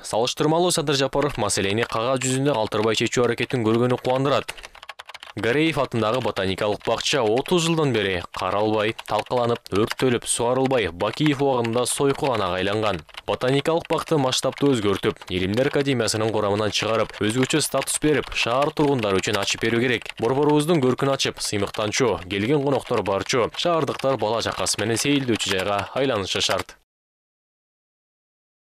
Салыштырмалуу Садыр Жапаров маселени кагаз жүзүндө калтырбай чечүү аракетин көргөнү кубандырат. Гареев атындагы ботаникалык бакча 30 жылдан бери каралбай, талкаланып, өрттөлүп, сугарылбай, Бакиев убагында сойку гана айланган. Ботаникалык бакты масштабты өзгөртүп, Илимдер академиясынын курамынан чыгарып, өзгөчө статус берип, шаар тургундары үчүн ачып берүү керек. Борборубуздун көркүн ачып, сыймыктанчу, келген коноктор барчу, шаардыктар бала жакасы менен сейилдөөчү жайга айланышы шарт.